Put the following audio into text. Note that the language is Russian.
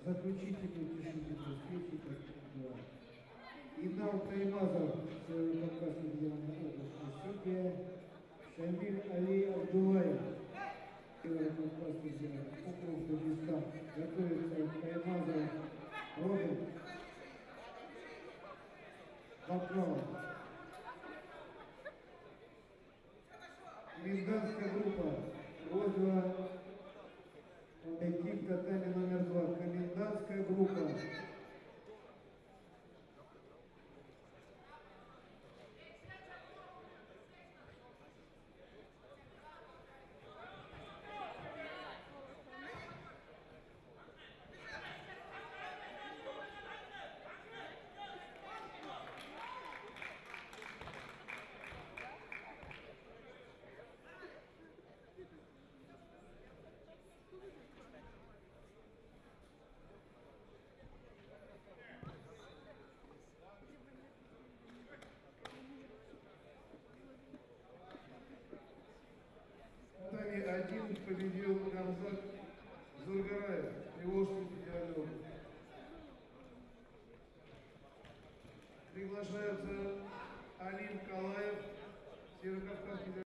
заключительную тишину встречи. Иннал Таймазов, Северо-Кавказский региональный областный судья, Шамиль Али Абдулаев, Северо-Кавказский региональный округ Дагестан. Готовится Таймазов Роберт Баклава. Комендантская группа, просьба подойти к татами номер 2. Комендантская группа. Татами 1 победил Намзат Зургараев, Приволжский федеральный округ. Приглашаются Алим Калаев, Северо-Кавказский